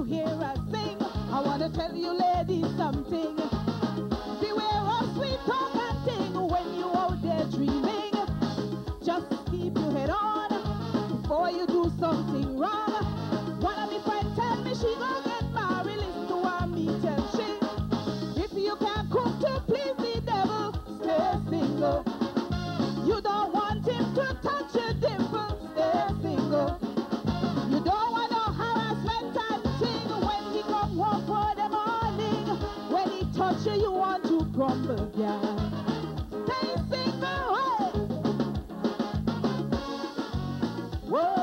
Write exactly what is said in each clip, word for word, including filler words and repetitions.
hear us sing. I want to tell you ladies something. Beware of sweet talk and ting when you out there dreaming. Just keep your head on before you do something wrong. One of my friends tell me she gon' get married. Listen to what me tell she. If you can't cook to please the devil, stay single. You don't want him to touch your dimple, stay single. You don't want no harassment and ting when he come home for the morning. When he touch you, you want to crumble, yeah. Stay single, hey. Whoa.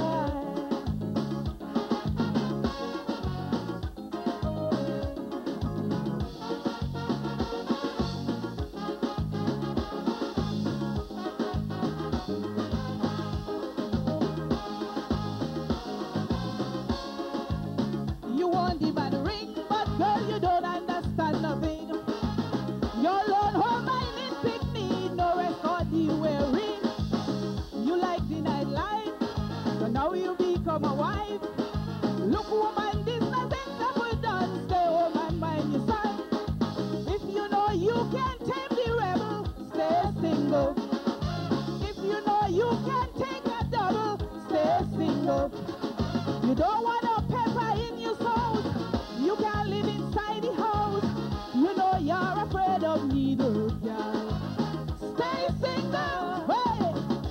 You want the man ring, but girl, you don't understand nothing. Your Lord home mine in picnic, no record you wearing. You like the nightlife, so now you become a wife. Look, woman, this nothing simple done. Stay home and mind your son. If you know you can't tame the rebel, stay single. If you know you can't take a double, stay single. You don't want no pepper in your soul. You can't live inside the house. You know you're afraid of needles, girl. Stay single, hey.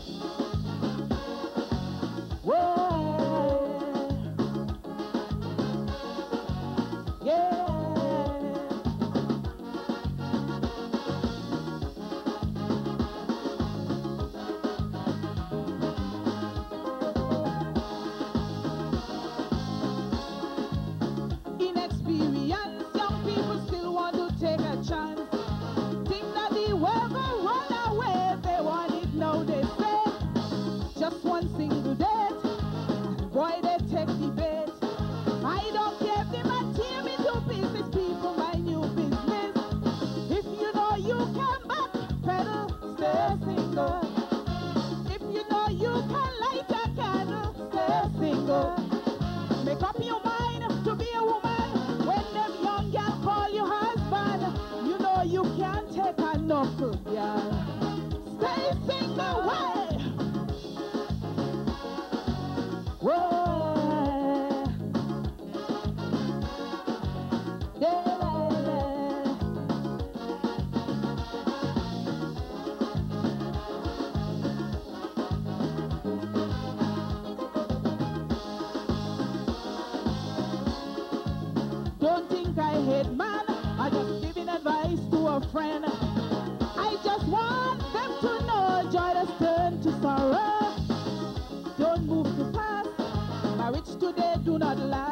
Whoa. Yeah. Inexperience, young people still want to take a chance. Think that the world will run away. They want it now, they say. Just one single date, boy, they take the bait. I don't care if they might tear me to pieces, people, my new business. If you know you can back pedal, stay single. If you know you can light a candle, stay single. Make up your mind to be a woman. When them young girls call you husband, you know you can't take a knuckle, girl. Stay single, way. Whoa. Yeah. Don't think I hate man, I just giving advice to a friend. I just want them to know joy does turn to sorrow. Don't move too fast, marriage today do not last.